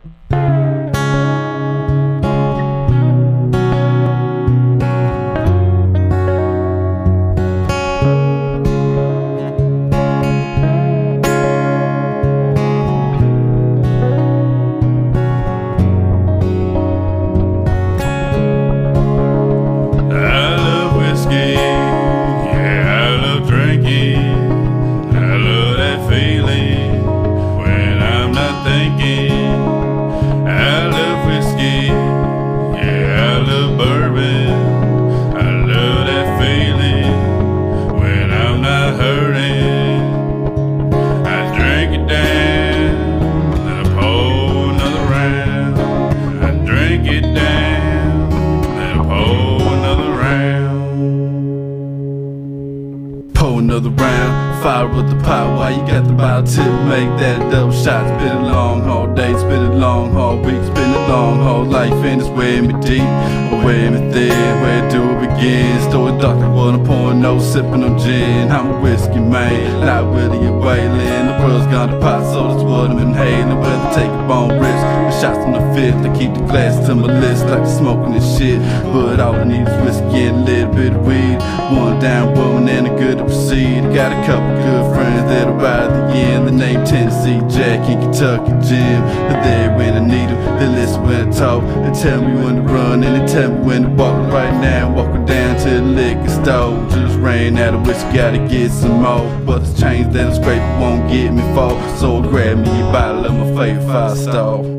Pour another round, fire up the pot while you got the bottle tip. Make that double shot, spin a long haul day, spin a long haul week, spin a long haul life, and it's wearing me deep, or wearing me thin. Where do it begin? Store dark like what I'm pouring, no sipping on gin. I'm a whiskey man, not Willie and Waylon. The world's gone to pot, so that's what I'm inhaling. Whether take a bone risk, the shots from the fifth, I keep the glass to my list like smoking this shit. But all I need is whiskey and a little bit of weed. One down woman and a good to proceed. Got a couple good friends that'll ride the end. The name Tennessee Jack and Kentucky Jim. They're there when I need them, they listen when I talk. They tell me when to run and they tell me when to walk. Right now I'm walking down to the liquor store. Just ran out of whiskey, gotta get some more. But the change that I'm scraping won't get me far, so I grab me a bottle of my favorite 5-star.